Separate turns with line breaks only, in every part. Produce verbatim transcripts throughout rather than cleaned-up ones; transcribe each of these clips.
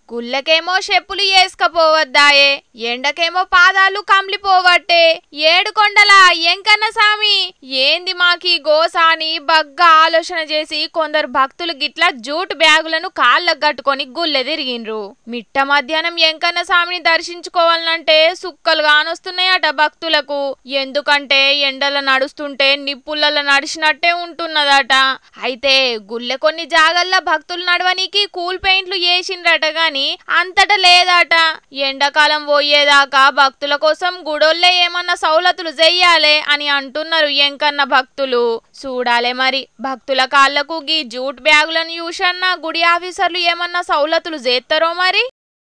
గుళ్ళకేమో చెప్పులు వేసుకపోవద్దాయే, ఎండకేమో పాదాలు కమ్లిపోవట్టే. ఏడుకొండల ఎంకన్న సామి ఏంది మాకి గోసా అని బగ్గా ఆలోచన చేసి కొందరు భక్తులు గిట్లా జూట్ బ్యాగులను కాళ్ళకు కట్టుకొని గుళ్ళె తిరిగిండ్రు. మిట్ట మధ్యాహ్నం ఎంకన్న సామిని దర్శించుకోవాలంటే సుక్కలు కానొస్తున్నాయట భక్తులకు. ఎందుకంటే ఎండల నడుస్తుంటే నిప్పులలో నడిచినట్టే ఉంటున్నదట. అయితే గుళ్ళె కొన్ని జాగల్లో భక్తులు నడవనికి కూల్ పెయింట్లు వేసిండ్రట గాని అంతట లేదట. ఎండాకాలం పోయేదాకా భక్తుల కోసం గుడోళ్ళే ఏమన్నా సౌలతులు చెయ్యాలే అని అంటున్నారు ఎంకన్న భక్తులు. చూడాలే మరి భక్తుల కాళ్లకు గీ జూట్ బ్యాగులను చూసన్నా గుడి ఆఫీసర్లు ఏమన్నా సౌలతులు చేస్తారో మరి.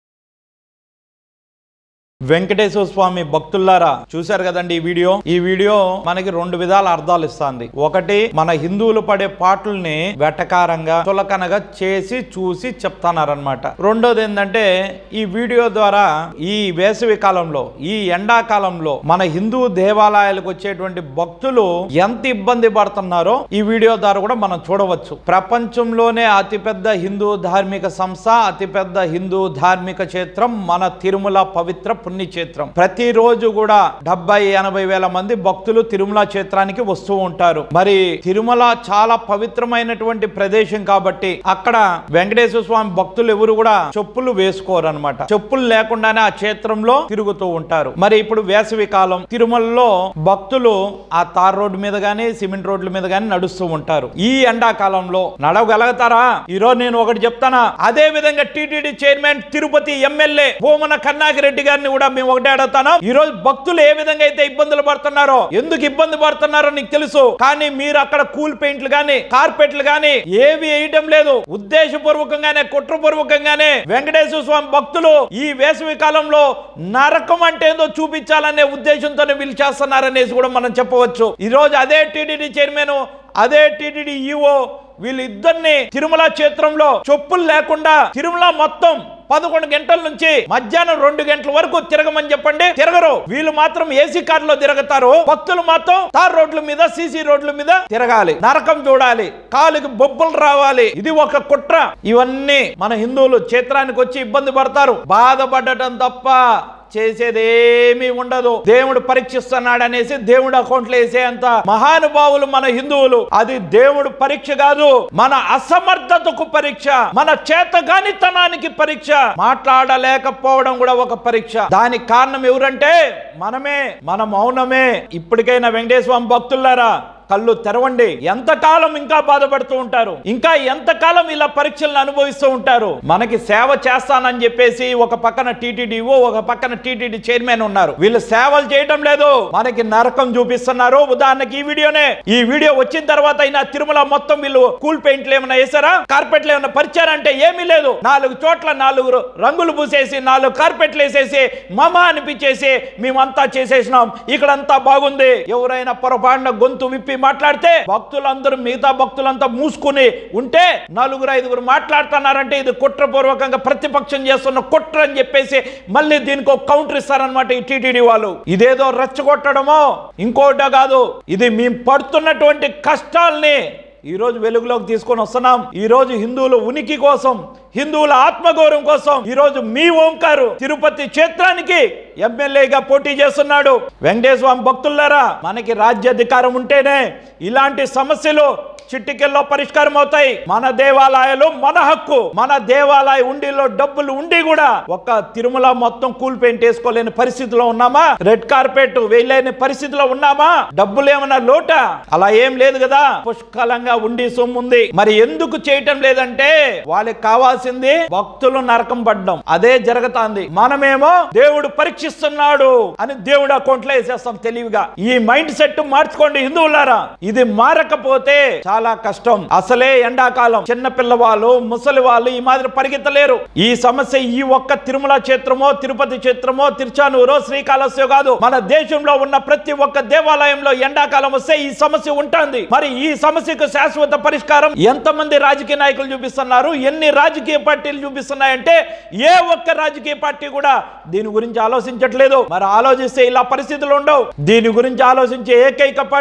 వెంకటేశ్వర స్వామి భక్తులారా చూశారు కదండి ఈ వీడియో. ఈ వీడియో మనకి రెండు విధాల అర్థాలు ఇస్తుంది. ఒకటి, మన హిందువులు పడే పాటల్ని వెటకారంగా చులకనగా చేసి చూసి చెప్తున్నారనమాట. రెండోది ఏంటంటే ఈ వీడియో ద్వారా ఈ వేసవి కాలంలో ఈ ఎండాకాలంలో మన హిందూ దేవాలయాలకు వచ్చేటువంటి భక్తులు ఎంత ఇబ్బంది పడుతున్నారో ఈ వీడియో ద్వారా కూడా మనం చూడవచ్చు. ప్రపంచంలోనే అతిపెద్ద హిందూ ధార్మిక సంస్థ, అతిపెద్ద హిందూ ధార్మిక క్షేత్రం మన తిరుమల పవిత్ర పుణ్యక్షేత్రం. ప్రతిరోజు కూడా డెబ్బై ఎనభై వేల మంది భక్తులు తిరుమల క్షేత్రానికి వస్తూ ఉంటారు. మరి తిరుమల చాలా పవిత్రమైనటువంటి ప్రదేశం కాబట్టి అక్కడ వెంకటేశ్వర స్వామి భక్తులు ఎవరు కూడా చెప్పులు వేసుకోరు అనమాట. చెప్పులు లేకుండానే ఆ క్షేత్రంలో తిరుగుతూ ఉంటారు. మరి ఇప్పుడు వేసవి కాలం తిరుమలలో భక్తులు ఆ తార్ రోడ్డు మీద గానీ సిమెంట్ రోడ్ల మీద గానీ నడుస్తూ ఉంటారు. ఈ ఎండాకాలంలో నడవగలుగుతారా? ఈరోజు నేను ఒకటి చెప్తానా. అదే విధంగా TTD chairman Tirupati MLA Bhumana కన్నాగిరెడ్డి గారిని కూడా మేము ఒకటే అడుగుతాను. ఈ రోజు భక్తులు ఏ విధంగా అయితే ఇబ్బందులు పడుతున్నారో, ఎందుకు ఇబ్బంది పడుతున్నారో నీకు తెలుసు. కానీ మీరు అక్కడ కూల్ పెయింట్లు గానీ కార్పెట్లు గానీ ఏవి వేయటం లేదు. ఉద్దేశపూర్వకంగానే కుట్రపూర్వకంగానే వెంకటేశ్వర స్వామి భక్తులు ఈ వేసవి కాలంలో నరకం అంటే ఏందో చూపించాలనే ఉద్దేశంతోనే వీళ్ళు చేస్తున్నారనేసి కూడా మనం చెప్పవచ్చు. ఈ రోజు అదే టీటీడీ చైర్మన్, అదే టీటీడీ ఈఓ వీళ్ళిద్దరిని తిరుమల క్షేత్రంలో చెప్పులు లేకుండా తిరుమల మొత్తం పదకొండు గంటల నుంచి మధ్యాహ్నం రెండు గంటల వరకు తిరగమని చెప్పండి, తిరగరు. వీళ్ళు మాత్రం ఏసీ కార్లో తిరగతారు. భక్తులు మాత్రం తార్ రోడ్ల మీద సీసీ రోడ్ల మీద తిరగాలి, నరకం చూడాలి, కాలుకి బొబ్బులు రావాలి. ఇది ఒక కుట్ర. ఇవన్నీ మన హిందువులు క్షేత్రానికి వచ్చి ఇబ్బంది పడతారు, బాధపడటం తప్ప చేసేదేమీ ఉండదు. దేవుడు పరీక్షిస్తున్నాడు అనేసి దేవుడు అకౌంట్లో వేసేంత మహానుభావులు మన హిందువులు. అది దేవుడు పరీక్ష కాదు, మన అసమర్థతకు పరీక్ష, మన చేతగానితనానికి పరీక్ష. మాట్లాడలేకపోవడం కూడా ఒక పరీక్ష. దానికి కారణం ఎవరంటే మనమే, మన మౌనమే. ఇప్పటికైనా వెంకటేశ్వర స్వామి భక్తులారా కళ్ళు తెరవండి. ఎంతకాలం ఇంకా బాధపడుతూ ఉంటారు? ఇంకా ఎంతకాలం ఇలా పరీక్షలను అనుభవిస్తూ ఉంటారు? మనకి సేవ చేస్తానని చెప్పేసి ఒక పక్కన టీటీడీఓ, ఒక పక్కన టీటీడీ చైర్మన్ ఉన్నారు. వీళ్ళు సేవలు చేయడం లేదు, మనకి నరకం చూపిస్తున్నారు. ఉదాహరణకి ఈ వీడియోనే, ఈ వీడియో వచ్చిన తర్వాత అయినా తిరుమల మొత్తం వీళ్ళు కూల్ పెయింట్లు ఏమైనా వేసారా, కార్పెట్లు ఏమైనా పరిచారంటే ఏమీ లేదు. నాలుగు చోట్ల నాలుగు రంగులు పూసేసి నాలుగు కార్పెట్లు వేసేసి మమ అనిపించేసి మేమంతా చేసేసినాం, ఇక్కడంతా బాగుంది. ఎవరైనా పొరపాటున గొంతు విప్పి మాట్లాడితే భక్తులందరూ, మిగతా భక్తులంతా మూసుకుని ఉంటే నలుగురు ఐదుగురు మాట్లాడుతున్నారంటే ఇది కుట్రపూర్వకంగా ప్రతిపక్షం చేస్తున్న కుట్ర అని చెప్పేసి మళ్ళీ దీనికి ఒక కౌంటర్ ఇస్తారనమాట ఈ టీటీడీ వాళ్ళు. ఇదేదో రెచ్చగొట్టడమో ఇంకోటో కాదు, ఇది మేము పడుతున్నటువంటి కష్టాల్ని ఈ రోజు వెలుగులోకి తీసుకొని వస్తున్నాం. ఈ రోజు హిందువుల ఉనికి కోసం, హిందువుల ఆత్మగౌరవం కోసం ఈ రోజు మీ ఓంకారు తిరుపతి క్షేత్రానికి ఎమ్మెల్యేగా పోటీ చేస్తున్నాడు. వెంకటేశ్వర స్వామి భక్తులారా, మనకి రాజ్యాధికారం ఉంటేనే ఇలాంటి సమస్యలు చిట్టికెల్లో పరిష్కారం అవుతాయి. మన దేవాలయాలు మన హక్కు. మన దేవాలయ ఉండిలో డబ్బులు ఉండి కూడా ఒక తిరుమల మొత్తం కూల్ పెయింట్ వేసుకోలేని పరిస్థితిలో ఉన్నామా? రెడ్ కార్పెట్ వేయలేని పరిస్థితిలో ఉన్నామా? డబ్బులు ఏమన్నా లోట? అలా ఏం లేదు కదా, పుష్కలంగా ఉండి సొమ్ముంది. మరి ఎందుకు చేయటం లేదంటే వాళ్ళకి కావాల్సింది భక్తులు నరకం పడ్డం. అదే జరుగుతాంది. మనమేమో దేవుడు పరీక్షిస్తున్నాడు అని దేవుడు అకౌంట్లో వేసేస్తాం తెలివిగా. ఈ మైండ్ సెట్ మార్చుకోండి హిందువులారా. ఇది మారకపోతే చాలా కష్టం. అసలే ఎండాకాలం, చిన్న పిల్లవాళ్ళు, ముసలి వాళ్ళు ఈ మాదిరి పరిగెత్తలేరు. ఈ సమస్య ఈ ఒక్క తిరుమల క్షేత్రమో, తిరుపతి క్షేత్రమో, తిరుచానూరో, శ్రీకాళహస్తి కాదు, మన దేశంలో ఉన్న ప్రతి ఒక్క దేవాలయంలో ఎండాకాలం వస్తే ఈ సమస్య ఉంటుంది. మరి ఈ సమస్యకు శాశ్వత పరిష్కారం ఎంతమంది రాజకీయ నాయకులు చూపిస్తున్నారు, ఎన్ని రాజకీయ పార్టీలు చూపిస్తున్నాయంటే ఏ ఒక్క రాజకీయ పార్టీ కూడా దీని గురించి ఆలోచించట్లేదు. మరి ఆలోచిస్తే ఇలా పరిస్థితులు ఉండవు. దీని గురించి ఆలోచించే ఏకైక పార్టీ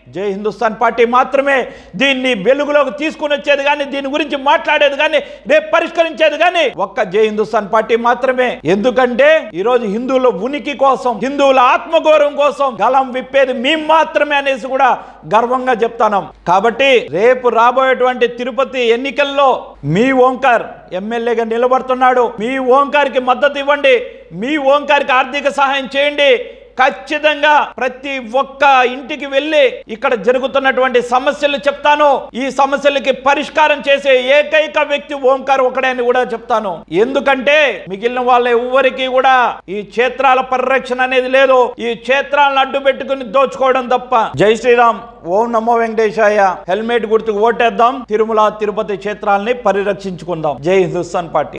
జై హిందుస్థాన్ పార్టీ మాత్రమే దీన్ని వెలుగులోకి తీసుకుని వచ్చేది కానీ, దీని గురించి మాట్లాడేది కానీ, రేపు పరిష్కరించేది కానీ ఒక్క జై హిందుస్థాన్ పార్టీ మాత్రమే. ఎందుకంటే ఈరోజు హిందువుల ఉనికి కోసం, హిందువుల ఆత్మగౌరవం కోసం గలం విప్పేది మేము మాత్రమే అనేసి కూడా గర్వంగా చెప్తాను. కాబట్టి రేపు రాబోయేటువంటి తిరుపతి ఎన్నికల్లో మీ ఓంకార్ ఎమ్మెల్యేగా నిలబడుతున్నాడు. మీ ఓంకార్కి మద్దతు ఇవ్వండి, మీ ఓంకార్కి ఆర్థిక సహాయం చేయండి. ఖచ్చితంగా ప్రతి ఒక్క ఇంటికి వెళ్ళి ఇక్కడ జరుగుతున్నటువంటి సమస్యలు చెప్తాను. ఈ సమస్యలకి పరిష్కారం చేసే ఏకైక వ్యక్తి ఓంకార్ ఒకడే అని కూడా చెప్తాను. ఎందుకంటే మిగిలిన వాళ్ళ ఎవ్వరికి కూడా ఈ క్షేత్రాల పరిరక్షణ అనేది లేదు. ఈ క్షేత్రాలను అడ్డు పెట్టుకుని దోచుకోవడం తప్ప. జై శ్రీరామ్. ఓం నమో వెంకటేశాయ. హెల్మెట్ గుర్తుకు ఓటేద్దాం. తిరుమల తిరుపతి క్షేత్రాలని పరిరక్షించుకుందాం. జై హిందుస్థాన్ పార్టీ.